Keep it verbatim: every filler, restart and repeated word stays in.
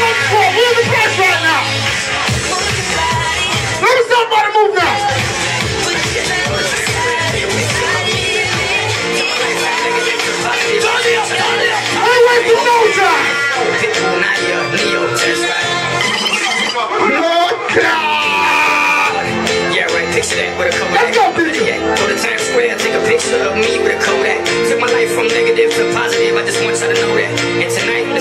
on the floor. Move the press right now. Let me somebody move now. I ain't wasting no time. Lord God. Yeah, right. Picture that with a Kodak. Let's go, bitch. Yeah, go to Times Square, take a picture of me with a Kodak. Took my life from negative to positive. I just want y'all to know that. And tonight,